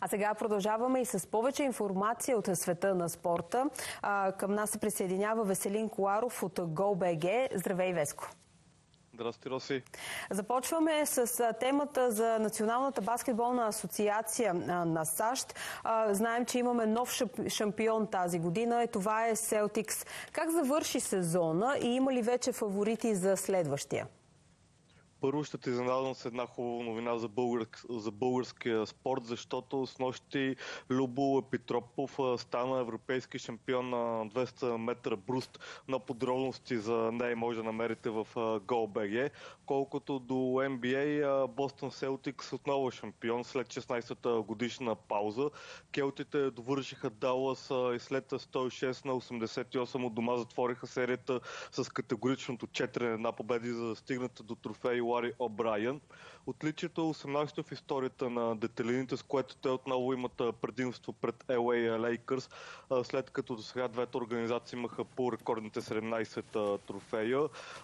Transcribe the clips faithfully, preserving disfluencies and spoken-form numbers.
А сега продължаваме и с повече информация от света на спорта. А, към нас се присъединява Веселин Коларов от GoBG. Здравей, Веско! Здрасти, Роси! Започваме с темата за Националната баскетболна асоциация на САЩ. Знаем, че имаме нов шампион тази година. Това е Селтикс. Как завърши сезона и има ли вече фаворити за следващия? Първо ще те изненадам с една хубава новина за, българ... за българския спорт, защото снощи Любо Епитропов стана европейски шампион на двеста метра бруст. На подробности за нея може да намерите в GoBG. Колкото до Ен Би Ей, Бостън Селтикс отново е шампион след шестнадесета годишна пауза. Келтите довършиха Далас и след сто и шест на осемдесет и осем от дома затвориха серията с категоричното четири на една победи, за да стигнат до трофей Лари О'Брайен. Отличието е осемнадесето в историята на детелините, с което те отново имат предимство пред Ел Ей Lakers, след като до сега двете организации имаха по рекордните седемнадесет трофея.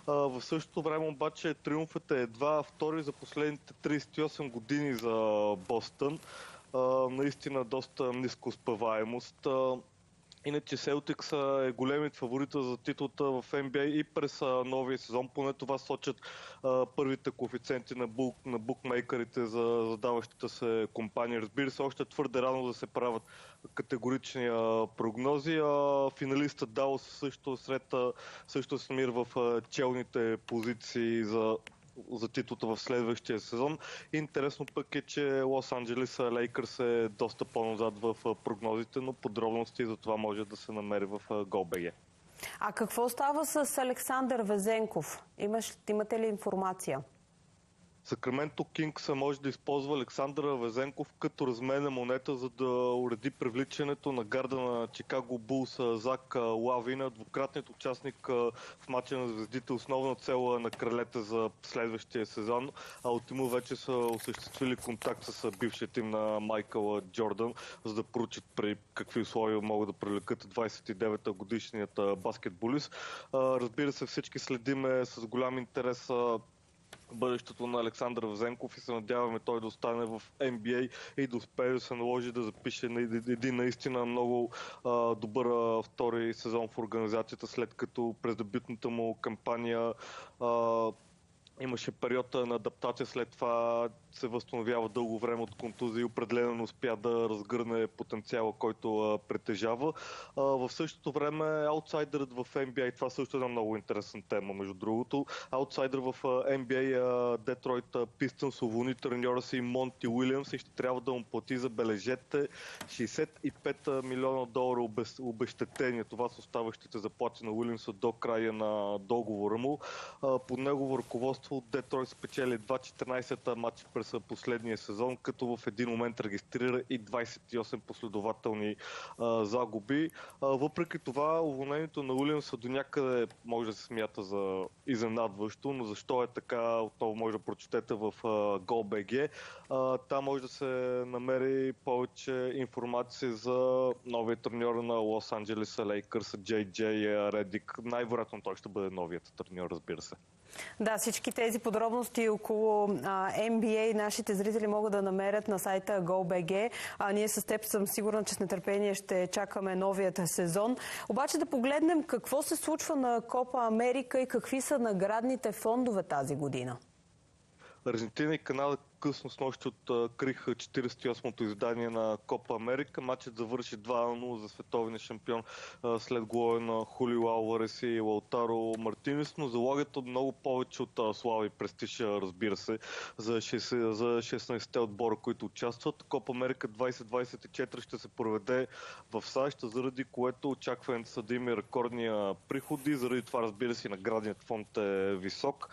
В същото време обаче триумфът е едва втори за последните тридесет и осем години за Бостън. Наистина доста ниска успеваемост. Иначе Селтикс е големият фаворита за титлата в Ен Би Ей и през новия сезон. Поне това сочат а, първите коефициенти на, бук, на букмейкерите за задаващата се компания. Разбира се, още твърде рано да се правят категорични а, прогнози. А, финалистът Далас също, сред, също се намира в а, челните позиции за за титлата в следващия сезон. Интересно пък е, че Лос Анджелес Лейкърс е доста по-назад в прогнозите, но подробности за това може да се намери в GoBG. А какво става с Александър Везенков? Имаш, имате ли информация? Сакраменто Кингс може да използва Александър Везенков като разменна монета, за да уреди привличането на гарда на Чикаго Булс Зак Лавин, двукратният участник в мача на звездите, основна цел на кралете за следващия сезон. А от тима вече са осъществили контакт с бившия тим на Майкъл Джордан, за да проучат при какви условия могат да привлекат двадесет и девет годишният баскетболист. Разбира се, всички следиме с голям интерес бъдещето на Александър Везенков и се надяваме той да остане в Ен Би Ей и да успее да се наложи да запише един наистина много а, добър а, втори сезон в организацията, след като през дебютната му кампания а, имаше период на адаптация, след това се възстановява дълго време от контузия и определено успя да разгърне потенциала, който а, притежава. А, в същото време аутсайдерът в Ен Би Ей, това също е една много интересна тема, между другото. Аутсайдер в Ен Би Ей, Детройт Пистънс, уволни треньора си Монти Уилямс и ще трябва да му плати, забележете, шейсет и пет милиона долара обезщетение. Това са оставащите заплати на Уилямс до края на договора му. А, под негово ръководство Детройт спечели едва четиринадесет мача през последния сезон, като в един момент регистрира и двадесет и осем последователни а, загуби. А, въпреки това, уволнението на Уилямс до някъде може да се смята за изненадващо, но защо е така, отново може да прочетете в а, GoBG. А, там може да се намери повече информация за новия треньор на Лос Анджелес Лейкърс, Джей Джей Редик. Най-вероятно той ще бъде новият треньор, разбира се. Да, всички тези подробности около а, Ен Би Ей нашите зрители могат да намерят на сайта GoBG. А, ние с теб съм сигурна, че с нетърпение ще чакаме новият сезон. Обаче да погледнем какво се случва на Копа Америка и какви са наградните фондове тази година. Аржентина и Канада късно снощи откриха четиридесет и осмото издание на Копа Америка. Матчът завърши два на нула за световния шампион след гола на Хулио Алварес и Лаутаро Мартинес, но залагат много повече от слава и престиж, разбира се, за шестнадесетте отбора, които участват. Копа Америка двадесет двадесет и четири ще се проведе в САЩ, заради което очакването са да има рекордни приходи. Заради това, разбира се, наградният фонд е висок.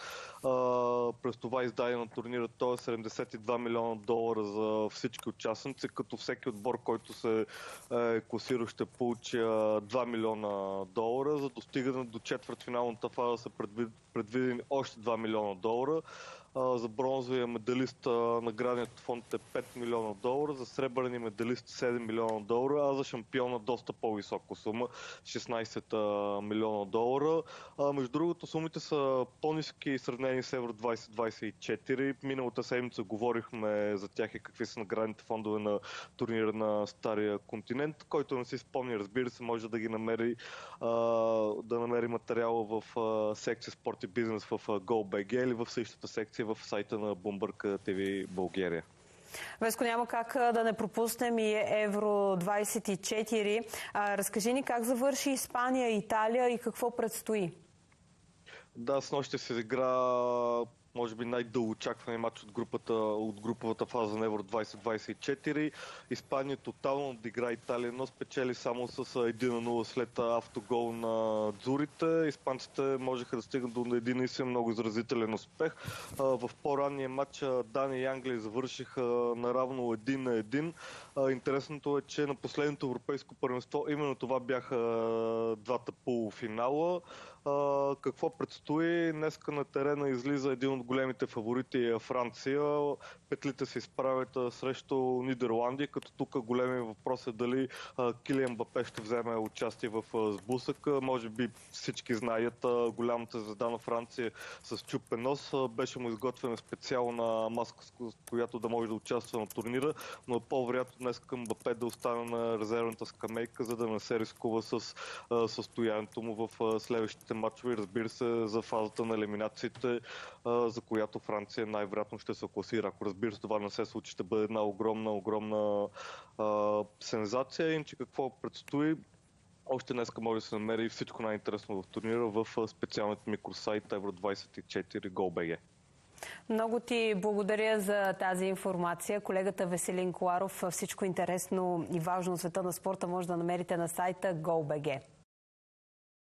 През това издание на турнира то е седемдесет и два милиона долара за всички участници, като всеки отбор, който се е класирал, ще получи два милиона долара. За достигане до четвъртфиналната фаза са предвидени още два милиона долара. За бронзовия медалист наградният фонд е пет милиона долара, за сребърния медалист седем милиона долара, а за шампиона доста по-висока сума шестнайсет милиона долара. А, между другото, сумите са по-ниски сравнени с Евро двайсет двайсет и четири. Миналата седмица говорихме за тях и какви са наградните фондове на турнира на Стария континент. Който не си спомни, разбира се, може да ги намери, а, да намери материала в а, секция Спорт и бизнес в GoBG или в същата секция в сайта на Bloomberg ти ви България. Веско, няма как да не пропуснем и Евро двайсет и четири. А, разкажи ни как завърши Испания, Италия и какво предстои? Да, с нощ ще се игра може би най-дългоочакван матч от групата, от груповата фаза на Евро двайсет двайсет и четири. Испания тотално отигра Италия, но спечели само с един на нула след автогол на дзурите. Испанците можеха да стигнат до един и много изразителен успех. В по-ранния матч Дания и Англия завършиха наравно един на един. Интересното е, че на последното европейско първенство именно това бяха двата полуфинала. Uh, какво предстои? Днеска на терена излиза един от големите фаворити Франция. Петлите се изправят срещу Нидерландия, като тук големият въпрос е дали uh, Килиан Мбапе ще вземе участие в uh, сблъсъка. Може би всички знаят, uh, голямата звезда на Франция с чупен нос. Uh, беше му изготвена специална маска, с която да може да участва на турнира, но по-вероятно днес към Мбапе да остане на резервната скамейка, за да не се рискува с uh, състоянието му в uh, следващите матчове, разбира се, за фазата на елиминациите, за която Франция най-вероятно ще се класира. Ако разбира се това не се случи, ще бъде една огромна, огромна а, сензация. Иначе какво предстои? Още днеска може да се намери всичко най-интересно в турнира в специалният микросайт Евро двайсет и четири GoBG. Много ти благодаря за тази информация. Колегата Веселин Коларов, всичко интересно и важно от света на спорта може да намерите на сайта GoBG.